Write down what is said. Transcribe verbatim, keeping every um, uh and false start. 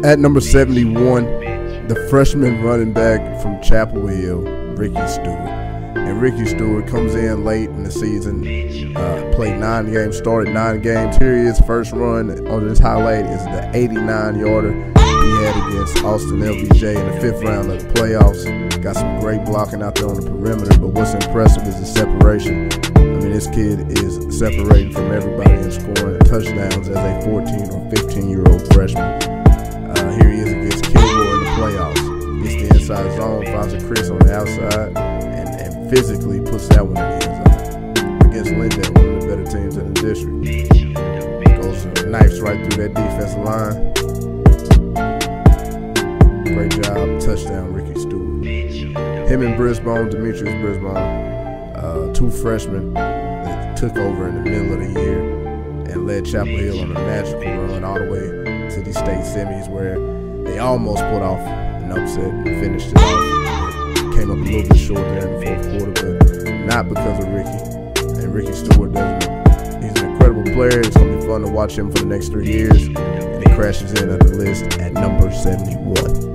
At number seventy-one, the freshman running back from Chapel Hill, Rickey Stewart. And Rickey Stewart comes in late in the season, uh, played nine games, started nine games. Here he is, first run on this highlight is the eighty-nine yarder he had against Austin L B J in the fifth round of the playoffs. Got some great blocking out there on the perimeter, but what's impressive is the separation. I mean, this kid is separating from everybody and scoring touchdowns as a fourteen or fifteen year old freshman. Uh, here he is against Kilgore in the playoffs. Gets the inside zone, finds a Chris on the outside, and, and physically puts that one in the end zone. Against Lindale, one of the better teams in the district. Goes uh, knifes right through that defensive line. Great job, touchdown, Rickey Stewart. Him and Brisbane, Demetrius Brisbane, uh, two freshmen that took over in the middle of the year and led Chapel Hill on a magical run all the way to the state semis, where they almost put off an upset and finished it off. Came up a little bit short there in the fourth quarter, but not because of Rickey. And Rickey Stewart doesn't. He's an incredible player. It's gonna be fun to watch him for the next three years. And he crashes in at the list at number seventy-one.